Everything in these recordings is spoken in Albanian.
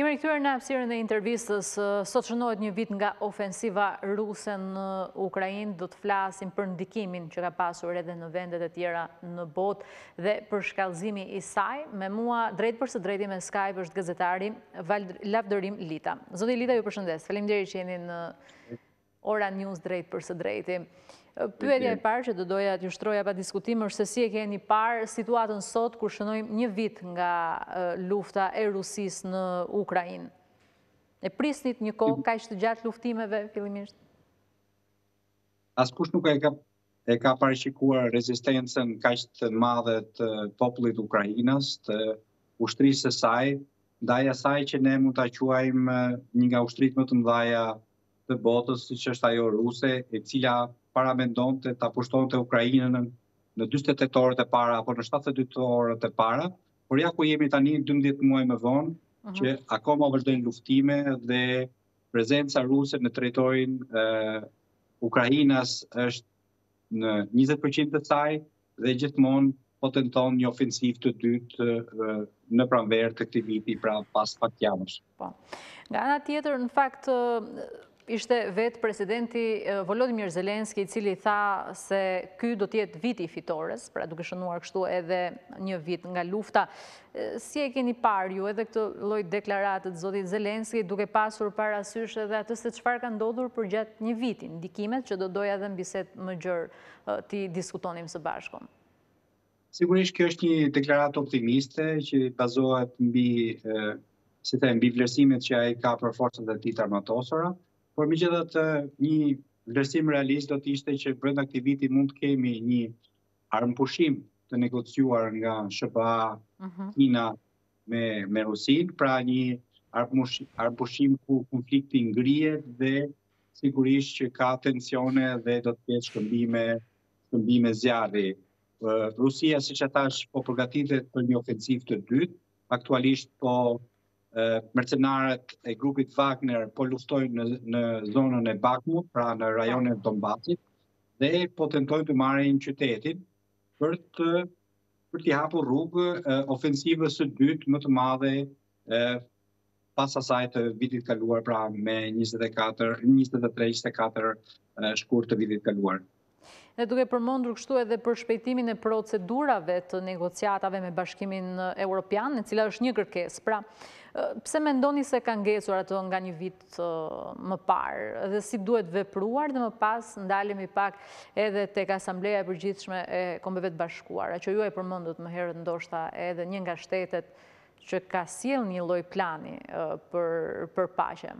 Jemi rikthyer në hapësirën e intervistës. Sot shënohet një vit nga ofensiva ruse në Ukrainë. Do të flasim për ndikimin që ka pasur edhe në vendet e tjera në botë dhe për shkallëzimi i saj. Me mua drejt për së drejti me Skype është gazetari Lavdërim Lita. Zoti Lita, ju përshëndes. Faleminderit që jeni në Ora News drejt për së drejti. Pyetja e parë që do doja t'ju shtroja pa diskutim është se si e keni parë situatën sot kur shënojmë një vit nga lufta e Rusisë në Ukrainë. E prisnit një kohë kaq të gjatë luftimeve fillimisht? Askush nuk e ka parashikuar rezistencën kaq të madhe të popullit Ukrainës, të ushtrisë së saj, ndaj asaj që ne mund ta quajmë një nga ushtritë më të mëdha të botës, siç është ajo ruse, e cila paramendonte ta pushtonte Ukrainën në 48 orët e para apo në 72 orët e para, por ja ku jemi tani 12 muaj më vonë, që akoma vazhdojnë luftime dhe prezenca ruse në territorin Ukrainës është në 20% të saj dhe gjithmonë po tenton një ofensivë të dytë në pranverë të këtij viti, pra pas pak javësh. Po. Nga ana tjetër, në fakt, ishte vetë presidenti Volodymyr Zelenski i cili tha se ky do të jetë viti i fitores, pra duke shënuar kështu edhe një vit nga lufta. Si e keni parë ju edhe këtë lloj deklarate të zotit Zelenski, duke pasur parasysh edhe atë se çfarë ka ndodhur përgjatë një viti, ndikimet që do doja edhe në bisedë më gjerë ti diskutonim së bashku? Sigurisht kjo është një deklaratë optimiste që bazohet mbi vlerësimet që ai ka për forcat e tij armatosura, por megjithatë një vlerësim realist do të ishte që brenda këtij viti mund të kemi një armëpushim të negociuar nga SBA, Kina me Rusinë, pra një armëpushim ku konflikti ngrihet dhe sigurisht që ka tensione dhe do të ketë shkëmbime zjarri. Rusia, siç e thash, po përgatitet për një ofensivë të dytë. Aktualisht mercenarët e grupit Wagner po luftojnë në zonën e Bakhmut, pra në rajonin e Donbasit, dhe po tentojnë të marrin qytetin për t'i hapur rrugë ofensivës së dytë më të madhe pas asaj të vitit kaluar, pra me 23-24 shkurt të vitit kaluar. Dhe duke përmendur kështu edhe për shpejtimin e procedurave të negociatave me Bashkimin Evropian, e cila është një kërkesë. Pra, pse mendoni se ka ngecur ato nga një vit më parë dhe si duhet vepruar dhe më pas ndalemi pak edhe tek Asambleja e Përgjithshme e Kombeve të Bashkuara, që ju e përmendët më herët ndoshta edhe një nga shtetet që ka sjell një lloj plani për paqe?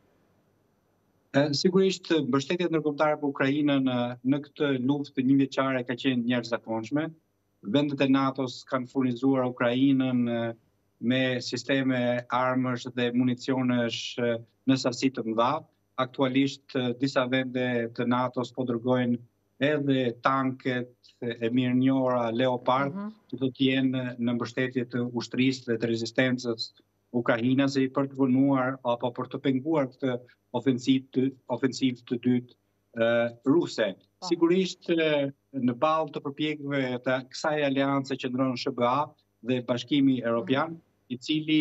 Sigurisht, mbështetja ndërkombëtare për Ukrainën në këtë luftë njëvjeçare ka qenë jashtëzakonshme. Vendet e NATO-s kanë furnizuar Ukrainën me sisteme armësh dhe municionesh në sasi të mëdha. Aktualisht disa vende të NATO-s po dërgojnë edhe tanket e mirënjohura Leopard, që do të jenë në mbështetje të ushtrisë dhe të rezistencës Ukrainase për të vënuar apo për të penguar këtë ofensivë të dytë ruse. Sigurisht në balë të përpjekjeve të kësaj aleance qëndron SBA dhe Bashkimi Evropian, i cili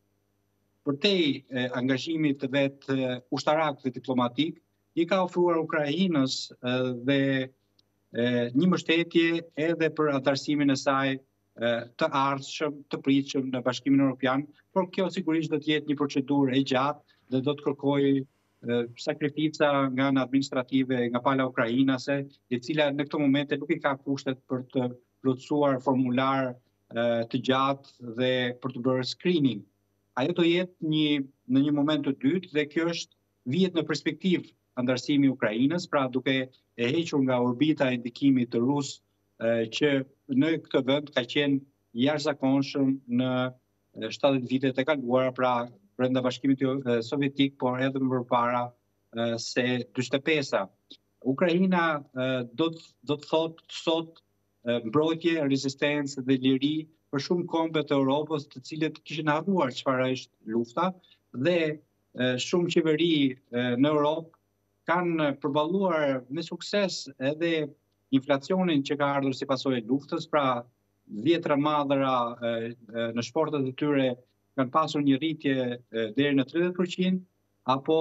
përtej angazhimit të vet ushtarak dhe diplomatik, i ka ofruar Ukrainës dhe një mbështetje edhe për antarësimin e saj të ardhshëm, të pritshëm në Bashkimin Evropian, por kjo sigurisht do të jetë një procedurë e gjatë dhe do të kërkojë sakrifica nga ana administrative nga pala ukrainase, e cila në këtë momente nuk i ka kushtet për të plotësuar formular të gjatë dhe për të bërë screening. Ajo do jetë në një moment të dytë dhe kjo vihet në perspektivë antarësimi i Ukrainës, pra duke e hequr nga orbita e ndikimit të rus që në këtë vend ka qenë jashtëzakonshëm në 70 vitet e kaluara, pra brenda Bashkimit Sovjetik, por edhe më përpara se 45-a. Ukraina do të thotë sot mbrojtje, rezistencë dhe liri për shumë kombe të Europës, të cilët kishin harruar çfarë është lufta, dhe shumë qeveri në Europë kanë përballuar me sukses edhe inflacionin që ka ardhur si pasojë e luftës, pra vjetra madhëra në shportet e tyre kanë pasur një rritje deri në 30%, apo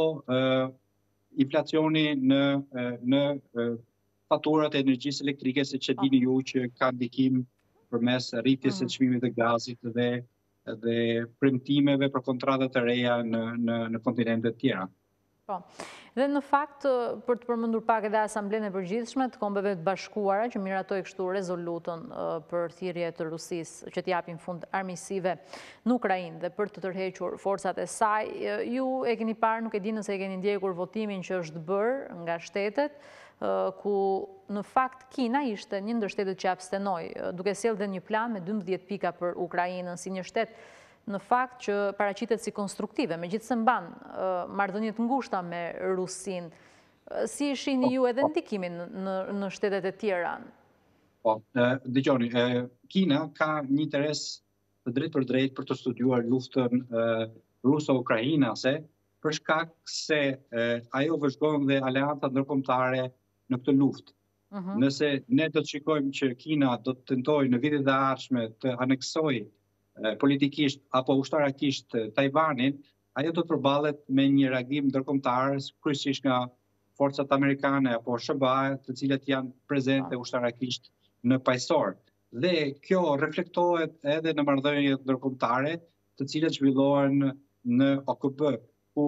inflacioni në faturat e energjisë elektrike, se që dini ju që ka ndikim përmes rritjes së çmimit të gazit dhe premtimeve për kontratat e reja në kontinente të tjera. Po. Dhe në fakt, për të përmendur pak edhe Asamblenë e Përgjithshme të Kombeve të Bashkuara, që miratoi kështu rezolutën për thirrje të Rusisë që t'japin fund armiqësive në Ukrainë dhe për të tërhequr forcat e saj, ju e keni parë, nuk e di nëse e keni ndjekur votimin që është bërë nga shtetet, ku në fakt Kina ishte një ndër shtetet që abstenoi, duke sjellë dhe një plan me 12 pika për Ukrainën si një shtet në fakt që paraqitet si konstruktive, megjithëse mban marrëdhënie të ngushta me Rusinë. Si shihni ju edhe ndikimin në shtetet e tjera? Po, dëgjoni, Kina ka një interes të drejtë për drejtë për të studiuar luftën ruso-ukrainase, për shkak se ajo vëzhgon dhe aleancat ndërkombëtare në këtë luftë. Nëse ne do të shikojmë që Kina do të tentojë në vitet e ardhshme të aneksojë politikisht apo ushtarakisht Tajvanin, ajo do të përballet me një reagim ndërkombëtar, kryesisht nga forcat amerikane apo SBA, të cilat janë prezente ushtarakisht në pajësor. Dhe kjo reflektohet edhe në marrëdhëniet ndërkombëtare, të cilat zhvillohen në OKB, ku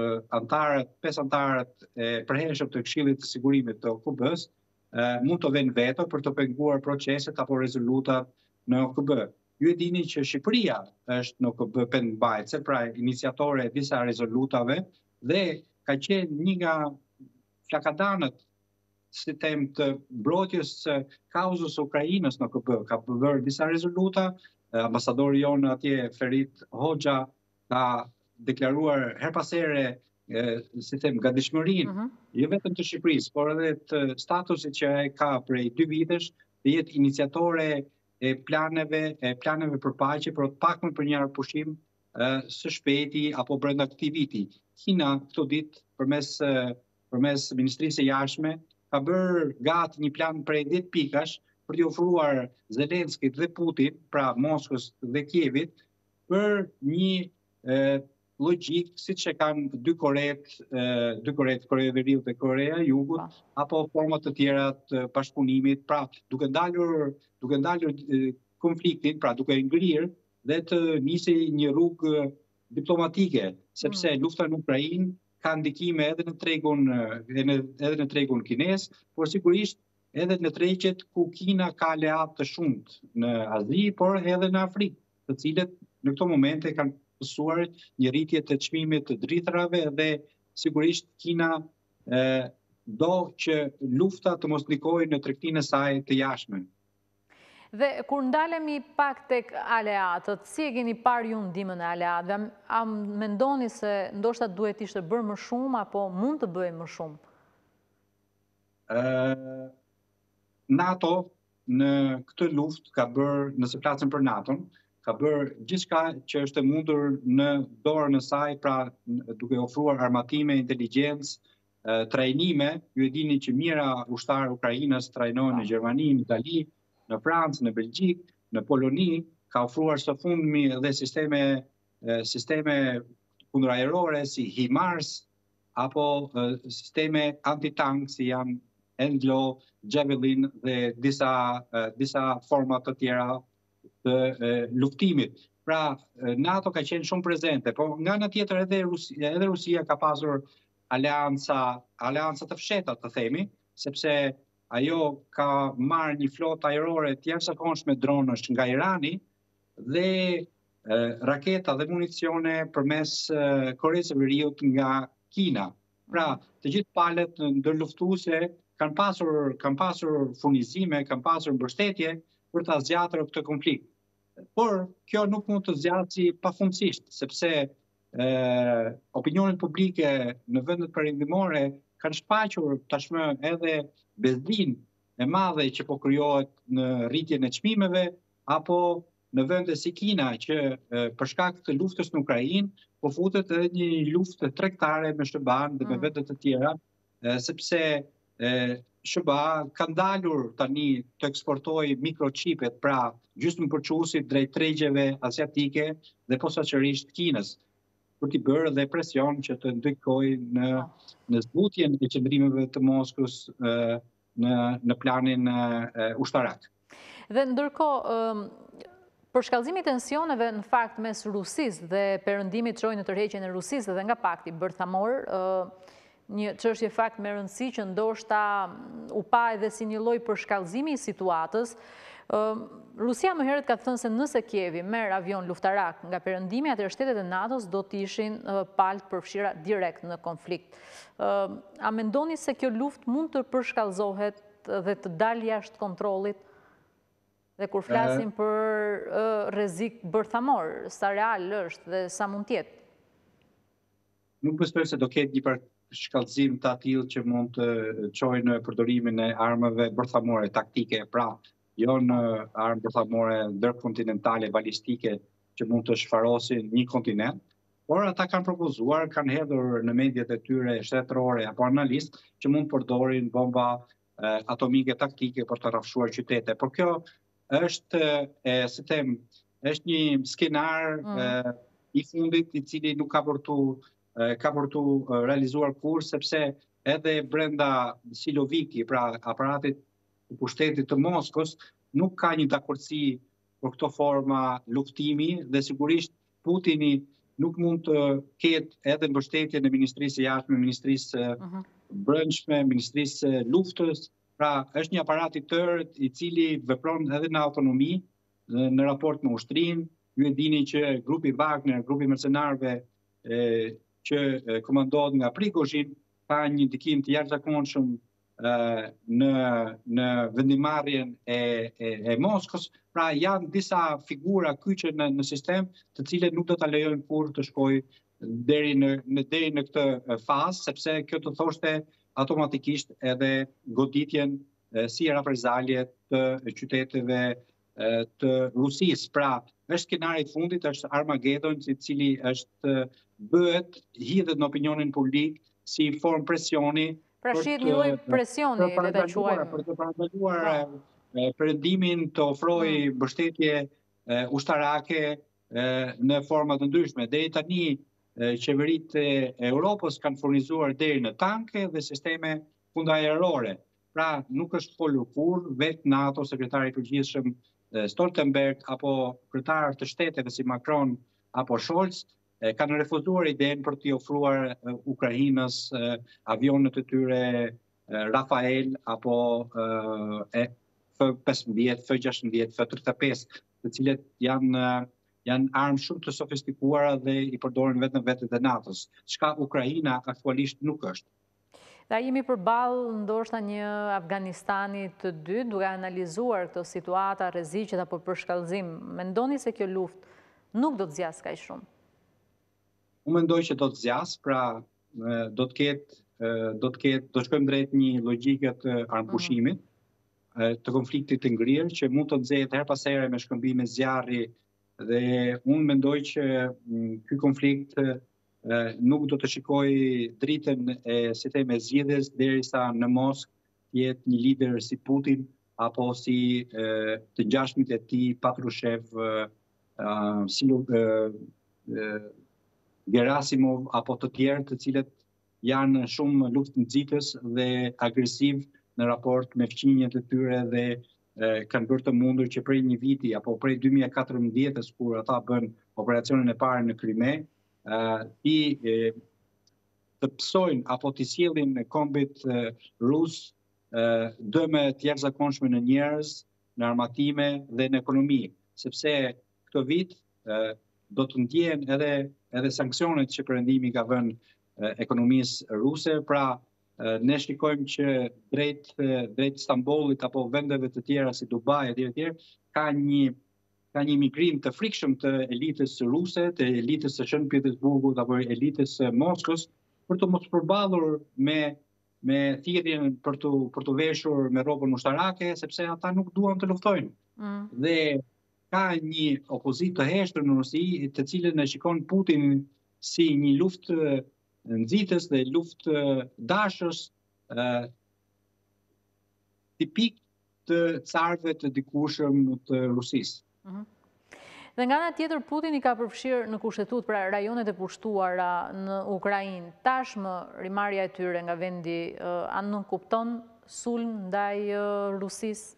5 antarët e përhershëm të Këshillit të Sigurimit të OKB-s mund të vënë veto për të penguar proceset apo rezolutat në OKB. Ju e dini që Shqipëria është në OKB pendmbajtëse, pra iniciatore e disa rezolutave, dhe ka qenë një nga flakadanët si them të mbrojtjes së kauzës Ukrainës në OKB. Ka bërë disa rezoluta, ambasadori jonë atje Ferit Hoxha ka deklaruar her pas here si them gatishmërinë, jo vetëm të Shqipërisë, por edhe të statusit që ai ka prej 2 vitesh, të jetë iniciatore e planeve për paqe, për të paktën për një pushim së shpejti apo brenda këtij viti. Kina këto ditë përmes Ministrisë së Jashtme ka bërë gati një plan prej 10 pikash për t'i ofruar Zelenskit dhe Putin, pra Moskës dhe Kievit, për një logjik siç e kanë dy Koret, Korea e Veriut dhe Korea e Jugut, apo forma të tjera të bashkëpunimit, pra duke ndalur konfliktin, pra duke ngrirë dhe të nisi një rrugë diplomatike, sepse lufta në Ukrainë ka ndikime edhe në tregun kinez, por sigurisht edhe në tregjet ku Kina ka aleatë të shumtë në Azi, por edhe në Afrikë, të cilët në këto momente kanë pësuar një rritje të çmimit të dritërave dhe sigurisht Kina do që lufta të mos ndikojë në tregtinë e saj të jashtme. Dhe kur ndalemi pak tek aleatët, si e keni parë ju ndihmën e aleatëve? A mendoni se ndoshta duhet ishte bërë më shumë apo mund të bëjë më shumë? NATO në këtë luftë ka bërë, nëse flasim për NATO-n, ka bërë gjithçka që është e mundur në dorën e saj, pra duke ofruar armatime, inteligjencë, trajnime. Ju e dini që mijëra ushtarë Ukrainës trajnohen në Gjermani, në Itali, në Francë, në Belgjik, në Poloni, ka ofruar së fundmi edhe sisteme kundërajrore si HIMARS apo sisteme antitank si janë Anglo, Javelin dhe disa forma të tjera të luftimit. Pra, NATO ka qenë shumë prezente, por nga ana tjetër edhe Rusia ka pasur aleanca të fshehta, të themi, sepse ajo ka marrë një flotë ajrore të jashtëzakonshme dronësh nga Irani dhe raketa dhe municione përmes Koreas së Veriut nga Kina. Pra, të gjithë palët ndërluftuese kanë pasur furnizime, kanë pasur mbështetje për ta zgjatur këtë konflikt. Por kjo nuk mund të zgjasë pafundësisht, sepse opinionet publike në vendet perëndimore kanë shfaqur tashmë edhe bezdin e madhe që po krijohet në rritjen e çmimeve, apo në vende si Kina që për shkak të luftës në Ukrainë po futet edhe një luftë tregtare me SBA-n dhe me vende të tjera, sepse SBA ka ndalur tani të eksportojë mikrochipet, pra gjysmëpërçuesit drejt tregjeve asiatike dhe posaçërisht Kinës, për t'i bërë dhe presion që të ndikojë në zbutjen e qëndrimeve të Moskës në planin ushtarak. Dhe ndërkohë, për shkallëzimi tensioneve në fakt mes Rusisë dhe perëndimit çojë në tërheqjen e Rusisë dhe nga pakti bërthamor, një çështje fakt me rëndësi që ndoshta u pa edhe si një lloj përshkallëzimi i situatës. Rusia më herët ka thënë se nëse Kievi merr avion luftarak nga perëndimi, atëherë shtetet e NATO-s do të ishin palë përfshira direkt në konflikt. A mendoni se kjo luftë mund të përshkallëzohet dhe të dalë jashtë kontrollit? Dhe kur flasim për rrezik bërthamor, sa real është dhe sa mund të jetë? Nuk besoj se do ketë një përshkallëzim të tillë që mund të çojë në përdorimin e armëve bërthamore taktike, pra jo në armë bërthamore ndërkontinentale balistike që mund të shfarosin një kontinent, por ata kanë propozuar, kanë hedhur në mediat e tyre shtetërore apo analistë që mund të përdorin bomba atomike taktike për të rrafshuar qytete. Por kjo është, si them, është një skenar i fundit i cili nuk ka për tu realizuar kur, sepse edhe brenda Siloviki, pra aparatit të pushtetit të Moskës, nuk ka një dakordsi për këto forma luftimi dhe sigurisht Putini nuk mund të ketë edhe mbështetjen e Ministrisë së Jashtme, Ministrisë Brendshme, Ministrisë Luftës. Pra, është një aparat i tërë i cili vepron edhe në autonomi, në raport me ushtrinë. Ju e dini që grupi Wagner, grupi mercenarëve që komandohet nga Prigozhin, ka një ndikim të jashtëzakonshëm në vendimarrjen e Moskës. Pra, janë disa figura kyçe në sistem, të cilët nuk do ta lejojnë kurrë të shkojë deri në këtë fazë, sepse kjo të thoshte automatikisht edhe goditjen si reprezalje të qyteteve të Rusisë. Pra, është skenari i fundit, është Armagedon, i cili bëhet hidhet në opinionin publik si formë presioni. Pra shihet një lloj presioni, le ta quajmë. Për të parandaluar perëndimin të ofrojë mbështetje ushtarake në forma të ndryshme. Deri tani qeveritë e Europës kanë furnizuar deri në tanke dhe sisteme fundaerore. Pra, nuk është folur kurrë, vetë NATO, sekretari i përgjithshëm Stoltenberg apo kryetarë të shteteve si Macron apo Scholz kanë refuzuar idenë për t'i ofruar Ukrainës avionet e tyre Rafael apo F-15, F-16, F-35, të cilët janë armë shumë të sofistikuara dhe i përdoren vetë në vetët e NATO-s, çka Ukraina aktualisht nuk është. Da jemi përballë ndoshta një Afganistani të dytë, duke analizuar këto situata, rreziqet apo përshkallëzim. Mendoni se kjo luftë nuk do të zgjasë kaq shumë? Unë mendoj që do të zgjasë, pra do shkojmë drejt një logjike të armëpushimit, të konfliktit të ngrirë, që mund të nxehet her pas here me shkëmbime zjarri. Dhe unë mendoj që ky konflikt nuk do të shikoj dritën e zgjidhjes derisa në Moskë jetë një lider si Putin apo si të ngjashmit e tij Patrushev, Gerasimov apo të tjerë, të cilët janë shumë luftënxitës dhe agresiv në raport me fqinjet e tyre dhe kanë bërë të mundur që prej një viti apo prej 2014-s, kur ata bën operacionin e parë në Krime, të psojnë apo të sjellin në kombit rus dëme të jashtëzakonshme në njerëz, në armatime dhe në ekonomi, sepse këtë vit do të ndjehen edhe sanksionet që perëndimi ka vënë ekonomisë ruse. Pra, ne shikojmë që drejt Stambollit apo vendeve të tjera si Dubai e tjerë ka një migrim të frikshëm të elitës ruse, të elitës së Shën Pietersburgut apo elitës së Moskës, për të mos përballur me thirrjen për të veshur me rrobën ushtarake, sepse ata nuk duan të luftojnë. Dhe ka një opozitë të heshtër në Rusi, të cilën e shikon Putin si një luftë nxitës dhe luftë dashës, tipik të carëve të dikushëm të Rusisë. Dhe nga ana tjetër, Putin i ka përfshirë në kushtetutë pra rajonet e pushtuara në Ukrainë. Tashmë rimarrja e tyre nga vendi a nënkupton sulm ndaj Rusisë?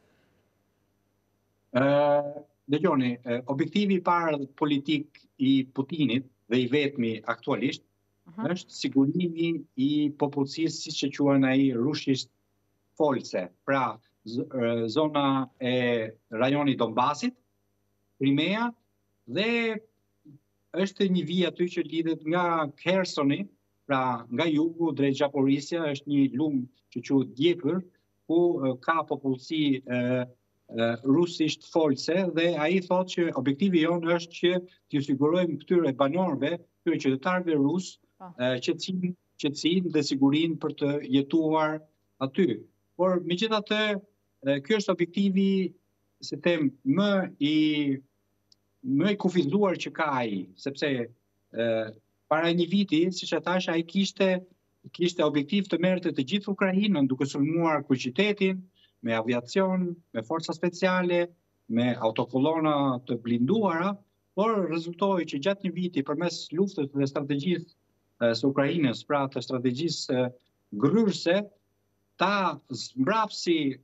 Dëgjoni, objektivi i parë politik i Putinit dhe i vetmi aktualisht është sigurimi i popullsisë, siç e quajnë ai rushisht folse, pra zona e rajonit Donbasit, Crimea, dhe është një vijë aty që lidhet nga Khersoni, pra nga jugu drejt Zaporizhia, është një lum që quhet Djepër, ku ka popullsi rusisht folse, dhe ai thotë që objektivi jonë është që t'ju sigurojmë këtyre banorëve, këtyre qytetarëve rus, qetësinë dhe sigurinë për të jetuar aty. Por megjithatë, ky është objektivi, si them, më i kufizuar që ka ai, sepse para një viti, siç e thash, ai kishte objektiv të merrte të gjithë Ukrainën duke sulmuar kryeqytetin me aviacion, me forca speciale, me autokolona të blinduara, por rezultoi që gjatë një viti përmes luftës dhe strategjisë së Ukrainës, pra të strategjisë gryrëse, ta zmbrapsi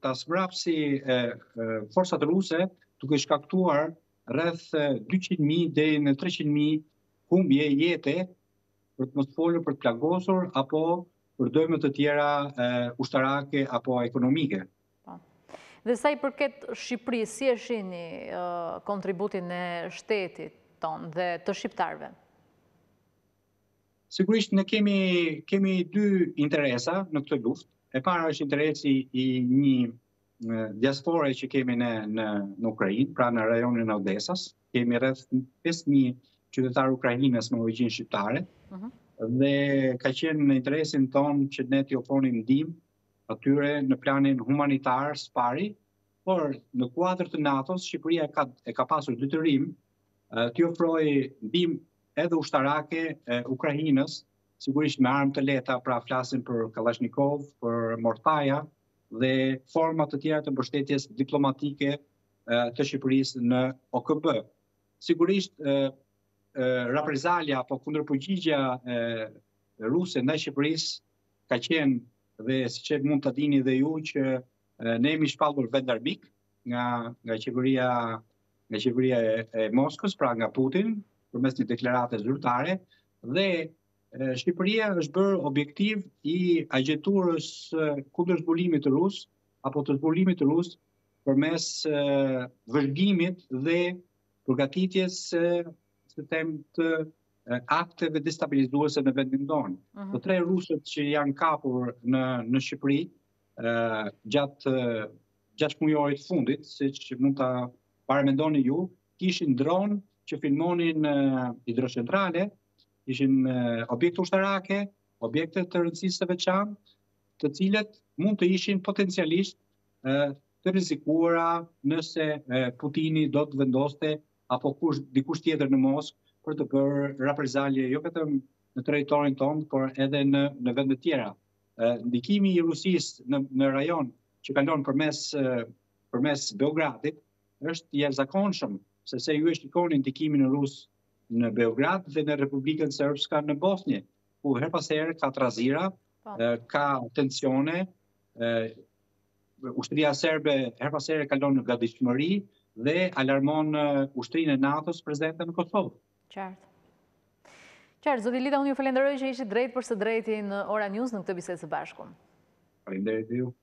forcat ruse duke shkaktuar rreth 200.000 deri në 300.000 humbje jete, për të mos folur për të plagosur apo për dëme të tjera ushtarake apo ekonomike. Dhe sa i përket Shqipërisë, si e shihni kontributin e shtetit ton dhe të shqiptarëve? Sigurisht ne kemi dy interesa në këtë luftë. E para është interesi i një diaspore që kemi në Ukrainë, pra në rajonin e Odesas. Kemi rreth 5.000 qytetarë ukrainës me origjinë shqiptare, dhe ka qenë në interesin tonë që ne t'i ofronim ndihmë atyre në planin humanitar së pari, por në kuadër të NATO-s, Shqipëria e ka pasur detyrim t'i ofrojë ndihmë edhe ushtarake Ukrainës, sigurisht me armë të lehta, pra flasim për Kalashnikov, për mortaja dhe forma të tjera të mbështetjes diplomatike të Shqipërisë në OKB. Sigurisht reprezalia apo kundërpërgjigja ruse ndaj Shqipërisë ka qenë, dhe siç e mund ta dini dhe ju, që ne jemi shpallur vend armik nga qeveria e Moskës, pra nga Putin, përmes një deklarate zyrtare, dhe Shqipëria është bërë objektiv i agjenturës kundër zbulimit të rus, apo të zbulimit të rus përmes vëzhgimit dhe përgatitjes të akteve destabilizuese në vendin tonë. Të tre rusët që janë kapur në Shqipëri gjatë mujorit fundit, siç mund ta paramendoni ju, kishin dron që filmonin hidrocentrale, ishin objekte ushtarake, objekte të rëndësisë së veçantë, të cilët mund të ishin potencialisht të rrezikuara nëse Putini do të vendoste apo dikush tjetër në Moskë për të bërë reprezalje jo vetëm në territorin tonë, por edhe në vende tjera. Ndikimi i Rusisë në rajon që kalon përmes Beogradit është i jashtëzakonshëm, sepse ju e shikoni ndikimin e Rus në Beograd dhe në Republikën Srpska në Bosnjë, ku her pas here ka trazira, ka tensione, ushtria serbe her pas here kalon në gatishmëri dhe alarmon ushtrinë e NATO-s prezente në Kosovë. Qartë, zoti Lida, unë ju falenderoj që ishit drejt për së drejti në Ora News në këtë bisedë së bashku. Faleminderit ju.